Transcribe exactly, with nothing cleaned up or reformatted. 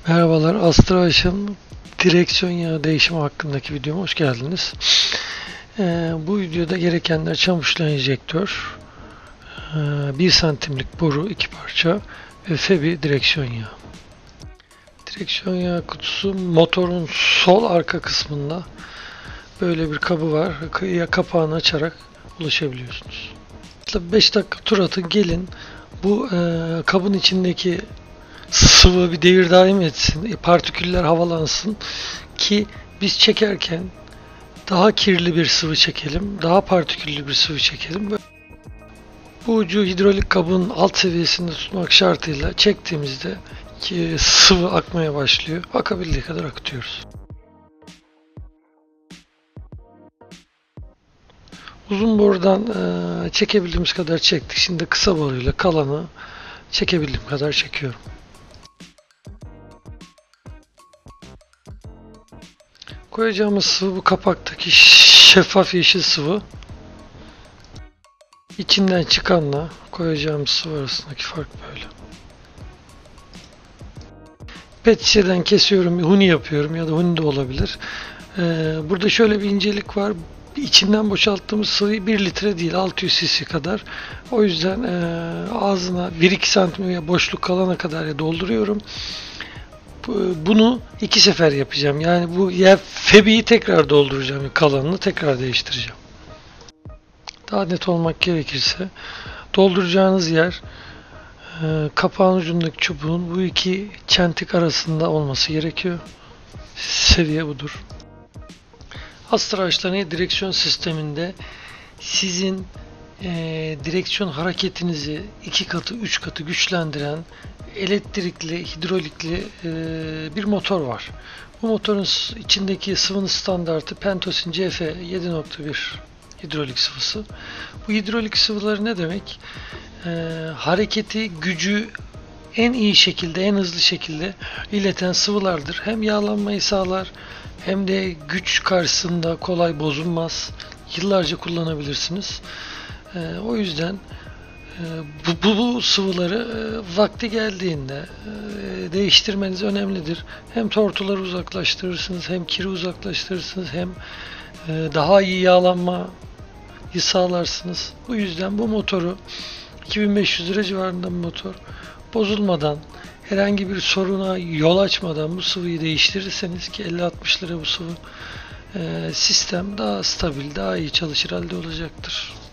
Merhabalar, Astraş'ın direksiyon yağı değişimi hakkındaki videoma hoş geldiniz. Ee, bu videoda gerekenler çamaşır enjektör, e, bir santimlik boru iki parça ve Febi direksiyon yağı. Direksiyon yağı kutusu motorun sol arka kısmında böyle bir kabı var. Ya kapağını açarak ulaşabiliyorsunuz. beş dakika tur atın, gelin bu e, kabın içindeki sıvı bir devir daim etsin, partiküller havalansın ki biz çekerken daha kirli bir sıvı çekelim, daha partiküllü bir sıvı çekelim. Bu ucu hidrolik kabın alt seviyesinde tutmak şartıyla çektiğimizde ki sıvı akmaya başlıyor. Akabildiği kadar akıtıyoruz. Uzun borudan e, çekebildiğimiz kadar çektik. Şimdi kısa boruyla kalanı çekebildiğim kadar çekiyorum. Koyacağımız sıvı bu kapaktaki şeffaf yeşil sıvı. İçinden çıkanla koyacağımız sıvı arasındaki fark böyle. Pet şişeden kesiyorum, huni yapıyorum ya da huni de olabilir. Ee, burada şöyle bir incelik var. İçinden boşalttığımız sıvı bir litre değil, altı yüz cc kadar. O yüzden e, ağzına bir iki santim boşluk kalana kadar dolduruyorum. Bunu iki sefer yapacağım. Yani bu ya Febi'yi tekrar dolduracağım, kalanını tekrar değiştireceğim. Daha net olmak gerekirse dolduracağınız yer e, kapağın ucundaki çubuğun bu iki çentik arasında olması gerekiyor. Seviye budur. Astra açılarını direksiyon sisteminde sizin e, direksiyon hareketinizi iki katı, üç katı güçlendiren elektrikli, hidrolikli e, bir motor var. Bu motorun içindeki sıvının standartı Pentosin C F yedi nokta bir hidrolik sıvısı. Bu hidrolik sıvıları ne demek? E, hareketi, gücü en iyi şekilde, en hızlı şekilde ileten sıvılardır. Hem yağlanmayı sağlar, hem de güç karşısında kolay bozulmaz. Yıllarca kullanabilirsiniz. E, o yüzden e, bu, bu, bu sıvıları e, vakti geldiğinde e, değiştirmeniz önemlidir. Hem tortuları uzaklaştırırsınız, hem kiri uzaklaştırırsınız, hem e, daha iyi yağlanmayı sağlarsınız. Bu yüzden bu motoru iki bin beş yüz lira civarında bir motor. Bozulmadan, herhangi bir soruna yol açmadan bu sıvıyı değiştirirseniz ki elli altmış lira bu sıvı, e, sistem daha stabil, daha iyi çalışır halde olacaktır.